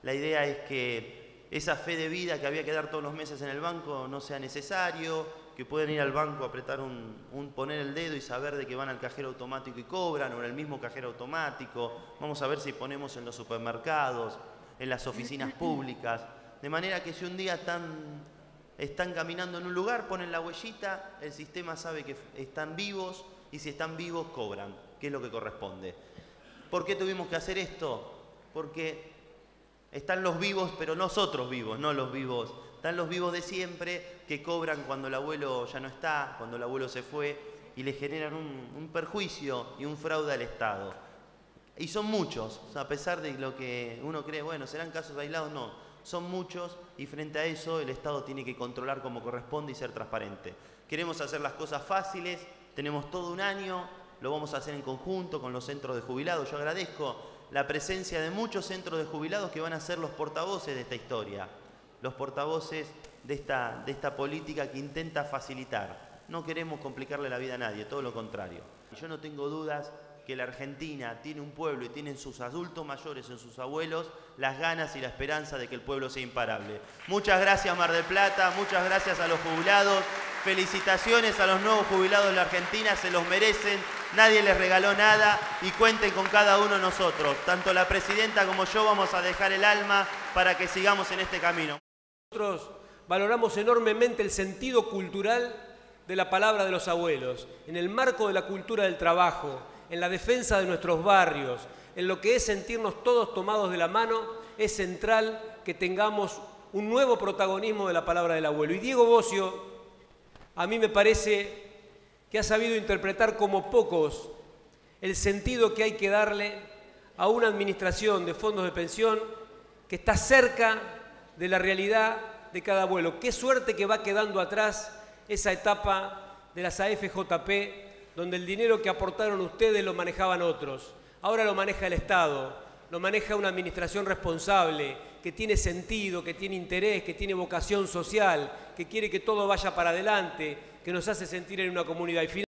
La idea es que esa fe de vida que había que dar todos los meses en el banco no sea necesario, que puedan ir al banco, apretar poner el dedo y saber de que van al cajero automático y cobran, o en el mismo cajero automático. Vamos a ver si ponemos en los supermercados, en las oficinas públicas, de manera que si un día están caminando en un lugar, ponen la huellita, el sistema sabe que están vivos y si están vivos cobran, que es lo que corresponde. ¿Por qué tuvimos que hacer esto? Porque están los vivos, pero nosotros vivos, no los vivos. Están los vivos de siempre que cobran cuando el abuelo ya no está, cuando el abuelo se fue y le generan un perjuicio y un fraude al Estado. Y son muchos, o sea, a pesar de lo que uno cree, bueno, serán casos aislados, no. Son muchos y frente a eso el Estado tiene que controlar como corresponde y ser transparente. Queremos hacer las cosas fáciles, tenemos todo un año, lo vamos a hacer en conjunto con los centros de jubilados. Yo agradezco la presencia de muchos centros de jubilados que van a ser los portavoces de esta historia, los portavoces de esta política que intenta facilitar. No queremos complicarle la vida a nadie, todo lo contrario. Yo no tengo dudas que la Argentina tiene un pueblo y tienen sus adultos mayores, en sus abuelos, las ganas y la esperanza de que el pueblo sea imparable. Muchas gracias Mar del Plata, muchas gracias a los jubilados, felicitaciones a los nuevos jubilados de la Argentina, se los merecen, nadie les regaló nada y cuenten con cada uno de nosotros. Tanto la presidenta como yo vamos a dejar el alma para que sigamos en este camino. Nosotros valoramos enormemente el sentido cultural de la palabra de los abuelos, en el marco de la cultura del trabajo, en la defensa de nuestros barrios, en lo que es sentirnos todos tomados de la mano, es central que tengamos un nuevo protagonismo de la palabra del abuelo. Y Diego Bossio, a mí me parece que ha sabido interpretar como pocos el sentido que hay que darle a una administración de fondos de pensión que está cerca de la realidad de cada abuelo. Qué suerte que va quedando atrás esa etapa de las AFJP, donde el dinero que aportaron ustedes lo manejaban otros. Ahora lo maneja el Estado, lo maneja una administración responsable, que tiene sentido, que tiene interés, que tiene vocación social, que quiere que todo vaya para adelante, que nos hace sentir en una comunidad.